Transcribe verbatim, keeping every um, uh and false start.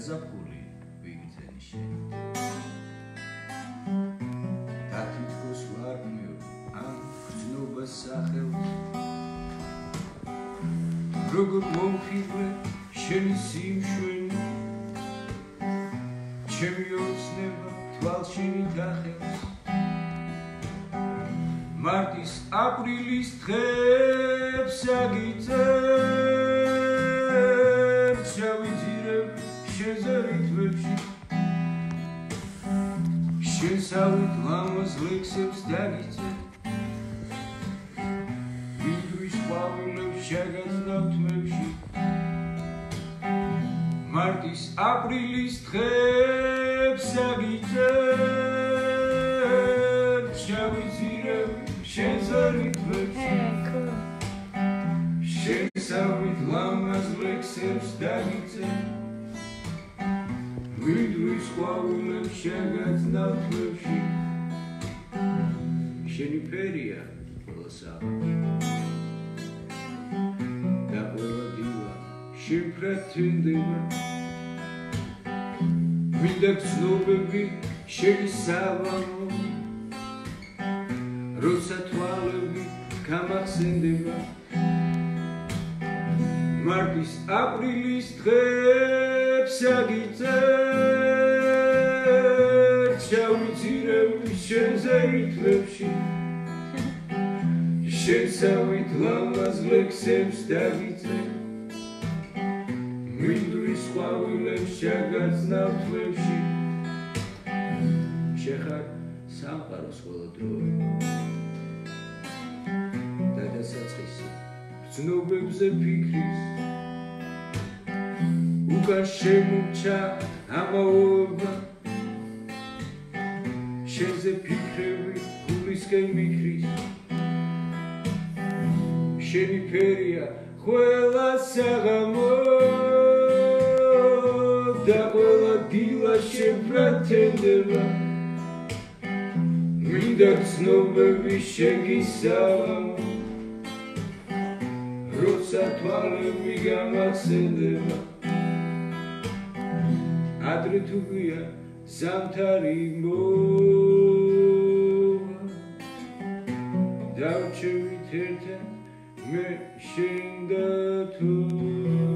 გაზაფხული ვიგრძენი შენ და თითქოს ვარქმევ ამ გრძნობას სახელს როგორ მოვხიბლე შენი სიმშვენი ჩემი ოცნება თვალშენი დახევს მარტის აპრილის დღებს აგიწევ შევიძირებ შენზე თვებში შენსავით ლამაზ ლექსებს დაგიწევ ვიდრის ყვავილებს შეგეცდავ თმებში მარტის აპრილის დღებს აგიწევ შევიძირებ შენზე თვებში შენსავით ლამაზ ლექსებს დაგიწევ ვიდრის ყვავილებს შეგეცდავ თმებში შენი ფერია ყველა საღამოში და ყველა დილა შიფრად თენდება მინდა გრძნობები შენი სავანო როცა თვალები გამახსენდება მარტის აპრილის დღებს აგიწევ შევიძირებ შენზე თვებში შენსავით ლამაზ ლექსებს დაგიწევ მინდვრის ყვავილებს შეგაცნავ თვებში შეხარ სამყაროს ყველა დრო და დასაწყისი გრძნობებზე ფიქრის უკან შემურჩა ამაოება შენზე ფიქრები გულისკენ მიქრის შენი ფერია ყველა საღამო და ყველა დილა შიფრად თენდება მინდა გრძნობები შეგისალამო როცა თვალები გამახსენდება ადრე თუ გვიან ზამთარი მოვა დავჩევით ერთად მე შენ და თუ